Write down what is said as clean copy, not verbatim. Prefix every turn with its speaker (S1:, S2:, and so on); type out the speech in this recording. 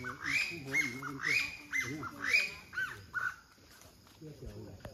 S1: ผู้บอกอยู่เป็นเพื่อนเพื่อนเกี่ยว